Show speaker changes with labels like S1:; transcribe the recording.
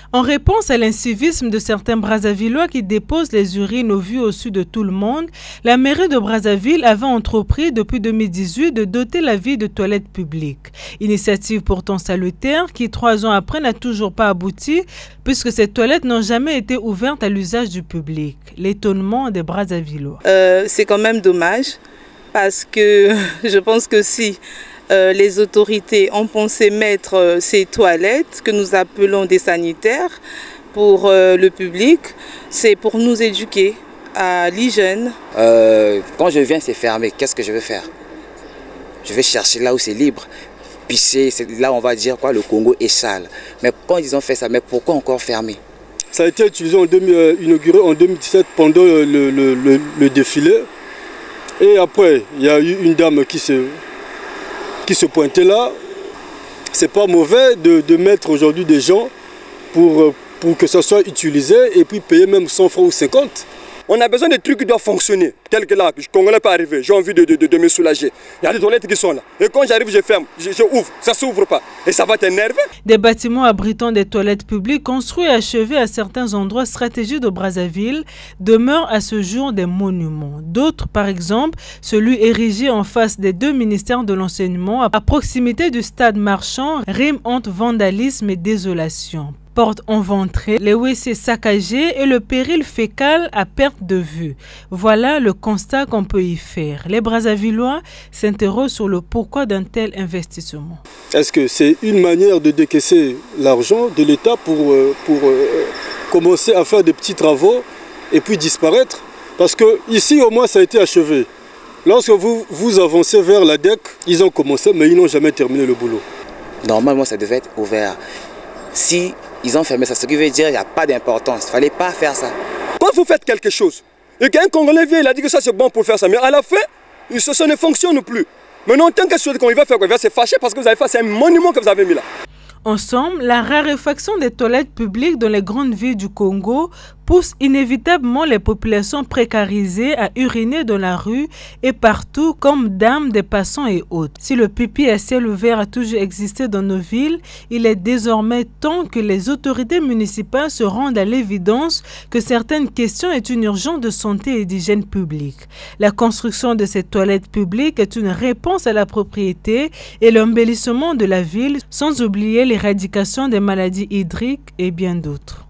S1: En réponse à l'incivisme de certains Brazzavillois qui déposent les urines au vu au su de tout le monde, la mairie de Brazzaville avait entrepris depuis 2018 de doter la ville de toilettes publiques. Initiative pourtant salutaire qui, 3 ans après, n'a toujours pas abouti puisque ces toilettes n'ont jamais été ouvertes à l'usage du public. L'étonnement des Brazzavillois.
S2: C'est quand même dommage parce que je pense que si les autorités ont pensé mettre ces toilettes que nous appelons des sanitaires pour le public, c'est pour nous éduquer à l'hygiène.
S3: Quand je viens, c'est fermé. Qu'est-ce que je vais faire? Je vais chercher là où c'est libre. Puis c'est là on va dire quoi, le Congo est sale. Mais quand ils ont fait ça, mais pourquoi encore fermé?
S4: Ça a été utilisé inauguré en 2017 pendant le défilé. Et après, il y a eu une dame qui se pointait là. C'est pas mauvais de mettre aujourd'hui des gens pour que ça soit utilisé et puis payer même 100 francs ou 50.
S5: On a besoin de trucs qui doivent fonctionner. Tel que là, le Congolais peut arriver, j'ai envie de me soulager. Il y a des toilettes qui sont là. Et quand j'arrive, je ferme, je ouvre, ça ne s'ouvre pas. Et ça va t'énerver.
S1: Des bâtiments abritant des toilettes publiques construits et achevés à certains endroits stratégiques de Brazzaville demeurent à ce jour des monuments. D'autres, par exemple, celui érigé en face des 2 ministères de l'enseignement, à proximité du stade marchand, rime entre vandalisme et désolation. Portes enventrées, les WC saccagés et le péril fécal à perte de vue. Voilà le constat qu'on peut y faire. Les Brazzavillois s'interrogent sur le pourquoi d'un tel investissement.
S4: Est-ce que c'est une manière de décaisser l'argent de l'État pour commencer à faire des petits travaux et puis disparaître? Parce que ici au moins ça a été achevé. Lorsque vous avancez vers la DEC, ils ont commencé mais ils n'ont jamais terminé le boulot.
S3: Normalement ça devait être ouvert. Si ils ont fermé ça, ce qui veut dire qu'il n'y a pas d'importance. Il ne fallait pas faire ça.
S5: Quand vous faites quelque chose, et qu'un Congolais vient, il a dit que ça c'est bon pour faire ça, mais à la fin, ça ne fonctionne plus. Maintenant, tant que qu'on va faire quoi, il va se fâcher parce que vous avez fait, c'est un monument que vous avez mis là.
S1: En somme, la raréfaction des toilettes publiques dans les grandes villes du Congo pousse inévitablement les populations précarisées à uriner dans la rue et partout comme dames des passants et autres. Si le pipi à ciel ouvert a toujours existé dans nos villes, il est désormais temps que les autorités municipales se rendent à l'évidence que certaines questions est une urgence de santé et d'hygiène publique. La construction de ces toilettes publiques est une réponse à la propriété et l'embellissement de la ville, sans oublier l'éradication des maladies hydriques et bien d'autres.